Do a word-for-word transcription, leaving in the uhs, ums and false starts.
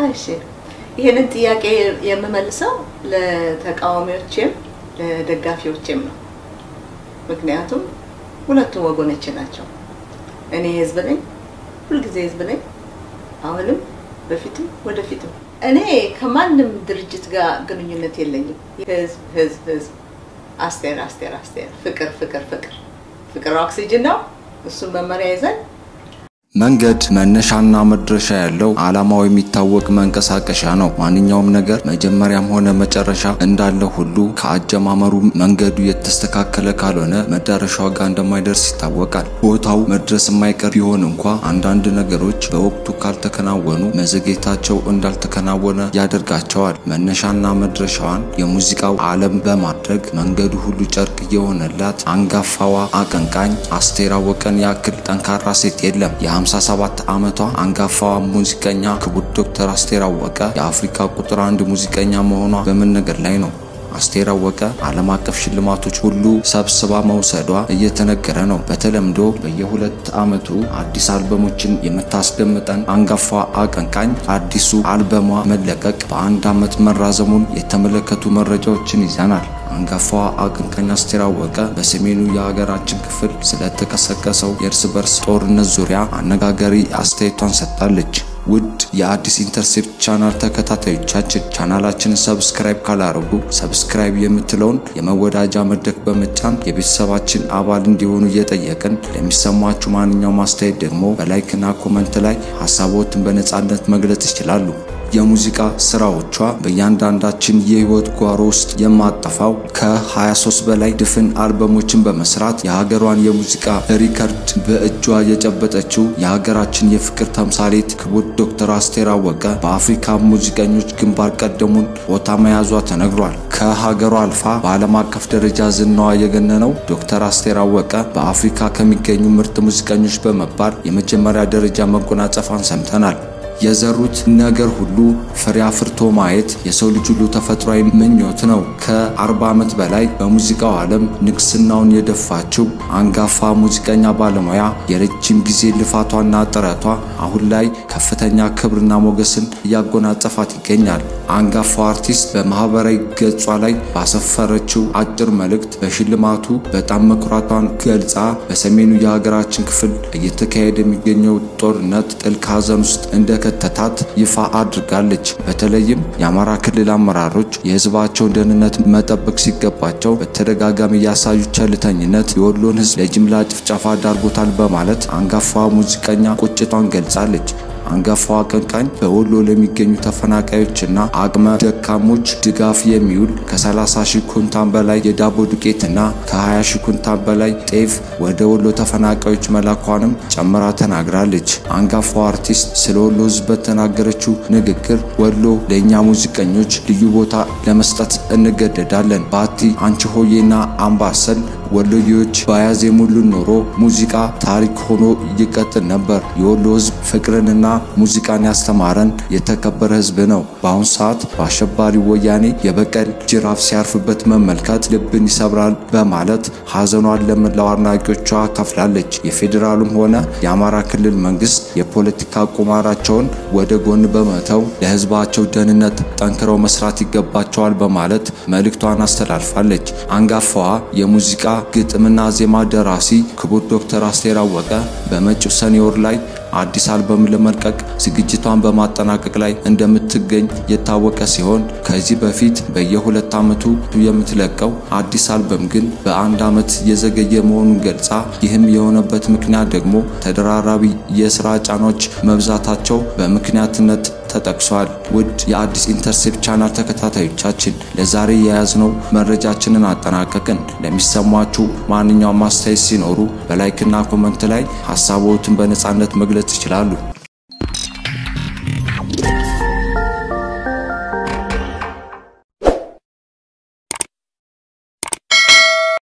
እሺ ይሄንን ጥያቄ የምመልሰው ለተቃዋሚዎችም ለደጋፊዎችም ነው ምክንያቱም ሁለቱም ወገኖች ናቸው እኔ ህዝብ ነኝ ሁሉ ጊዜ ህዝብ ነኝ አሁንም በፊትም ወደፊትም እኔ ከማንም ድርጅት ጋር ግንኙነት የለኝም ህዝብ ህዝብ ህዝብ አስቴር አስቴር አስቴር ፍቅር ፍቅር ፍቅር ፍቅር ኦክሲጅን ነው እሱ መመሪያ ይዘን መንገድ መነሻና መድረሻ ያለው ዓላማው የሚታወቅ መንቀሳቀሻ ነው ማንኛውም ነገር መጀመሪያም ሆነ መጨረሻ እንዳለ ሁሉ ከአጀማመሩ መንገዱ የተስተካከለ ካልሆነ መዳረሻው ጋር እንደማይደርስ ይታወቃል ቦታው መድረስ የማይቀር ቢሆን እንኳን አንዳንድ ነገሮች በወቅቱ ካልተከናወኑ መዘግየታቸው እንዳልተከናወነ ያደርጋቸዋል መነሻና መድረሻዋን የሙዚቃው ዓለም በማድረግ መንገዱ ሁሉ ጨርቅ የሆነላት አንጋፋዋ አቀንቃኝ አስቴር አወቀን ያክል ጠንካራ ሴት የለም ሃምሳ ሰባት ዓመቷ አንጋፋዋ ሙዚቀኛ ክቡር ዶክተር አስቴር አወቀ የአፍሪካ ቁጥር አንድ ሙዚቀኛ መሆኗ በመነገር ላይ ነው አስቴር አወቀ ዓለም አቀፍ ሽልማቶች ሁሉ ሰብስባ መውሰዷ እየተነገረ ነው በተለምዶ በየሁለት ዓመቱ አዲስ አልበሞችን የምታስደምጠን አንጋፋ አቀንቃኝ አዲሱ አልበሟ መለቀቅ በአንድ ዓመት መራዘሙን የተመለከቱ መረጃዎችን ይዘናል አንጋፋዋ አቀንቃኝ አስቴር አወቀ በሰሜኑ የሀገራችን ክፍል ስለተቀሰቀሰው የእርስ በርስ ጦርነት ዙሪያ አነጋጋሪ አስተያየቷን ሰጥታለች ውድ የአዲስ ኢንተርሴፕት ቻናል ተከታታዮቻችን ቻናላችንን ሰብስክራይብ ካላረጉ ሰብስክራይብ የምትለውን የመወዳጃ መድረክ በመጫን የቤተሰባችን አባል እንዲሆኑ እየጠየቅን ለሚሰማችሁ ማንኛውም አስተያየት ደግሞ በላይክና ኮሜንት ላይ ሐሳቦትን በነጻነት መግለጽ ይችላሉ የሙዚቃ ስራዎቿ በእያንዳንዳችን የህይወት ጓሮ ውስጥ የማጠፋው ከ23 በላይ ድፍን አልበሞችን በመስራት የሀገሯን የሙዚቃ ሪከርድ በእጇ የጨበጠችው የሀገራችን የፍቅር ተምሳሌት ክቡር ዶክተር አስቴር አወቀ በአፍሪካ ሙዚቀኞች ግንባር ቀደሙን ቦታ መያዟ ተነግሯል ከሀገሯ አልፋ በዓለም አቀፍ ደረጃ ዝናዋ የገነነው ዶክተር አስቴር አወቀ በአፍሪካ ከሚገኙ ምርጥ ሙዚቀኞች በመባል የመጀመሪያ ደረጃ መጎናጸፏን ሰምተናል የዘሩት ነገር ሁሉ ፍሬ አፍርቶ ማየት የሰው ልጅ ሁሉ ተፈጥሯዊ ምኞት ነው ከ40 ዓመት በላይ በሙዚቃው ዓለም ንግስናውን የደፋችው አንጋፋ ሙዚቀኛ ባለሙያ የረጅም ጊዜ ልፋቷና ጥረቷ አሁን ላይ ከፍተኛ ክብርና ሞገስን ያጎናጸፋት ይገኛል አንጋፋው አርቲስት በማህበራዊ ገጿ ላይ ባሰፈረችው አጭር መልእክት በሽልማቱ በጣም መኩራቷን ገልጻ በሰሜኑ የሀገራችን ክፍል እየተካሄደ የሚገኘው ጦርነት ጥልቅ ሐዘን ውስጥ እንደ ከተታት ይፋ አድርጋለች በተለይም የአማራ ክልል አመራሮች የህዝባቸውን ደህንነት መጠበቅ ሲገባቸው በተደጋጋሚ ያሳዩ ቸልተኝነት የወሎን ህዝብ ለጅምላ ጭፍጨፋ ዳርጎታል በማለት አንጋፋዋ ሙዚቀኛ ቁጭቷን ገልጻለች አንጋፋው አቀንቃኝ በወሎ ለሚገኙ ተፈናቃዮችና አቅመ ደካሞች ድጋፍ የሚውል ከ30 ሺህ ኩንታል በላይ የዳቦ ዱቄትና ከ20 ሺህ ኩንታል በላይ ጤፍ ወደ ወሎ ተፈናቃዮች መላኳንም ጨምራ ተናግራለች አንጋፋው አርቲስት ስለ ወሎ ህዝብ በተናገረችው ንግግር ወሎ ለኛ ሙዚቀኞች ልዩ ቦታ ለመስጠት እንገደዳለን ባቲ አንቺ ሆዬና አምባሰል ወሎዮች ባያዜሙልን ኖሮ ሙዚቃ ታሪክ ሆኖ ይቀጥል ነበር የወሎ ህዝብ ፍቅርንና ሙዚቃን ያስተማረን የተከበረ ህዝብ ነው በአሁን ሰዓት በአሸባሪ ወያኔ የበቀል ጅራፍ ሲያርፍበት መመልከት ልብን ይሰብራል በማለት ሐዘኗን ለመላው አድናቂዎቿ ከፍላለች የፌደራሉም ሆነ የአማራ ክልል መንግስት የፖለቲካ ቁማራቸውን ወደ ጎን በመተው ለህዝባቸው ደህንነት ጠንክረው መስራት ይገባቸዋል በማለት መልእክቷን አስተላልፋለች አንጋፋዋ የሙዚቃ ግጥምና ዜማ ደራሲ ክቡር ዶክተር አስቴር አወቀ በመጪው ሰኔ ወር ላይ አዲስ አልበም ለመልቀቅ ዝግጅቷን በማጠናቀቅ ላይ እንደምትገኝ የታወቀ ሲሆን ከዚህ በፊት በየሁለት ዓመቱ የምትለቀው አዲስ አልበም ግን በአንድ ዓመት የዘገየ መሆኑን ገልጻ ይህም የሆነበት ምክንያት ደግሞ ተደራራቢ የሥራ ጫናዎች መብዛታቸው በምክንያትነት ተጠቅሷል ውድ የአዲስ ኢንተርሴፕት ቻናል ተከታታዮቻችን ለዛሬ የያዝነው መረጃችንን አጠናቀቅን ለሚሰማችሁ ማንኛውም አስተያየት ሲኖሩ በላይክና ኮሜንት ላይ ሐሳቦትን በነጻነት መግለጽ ይችላሉ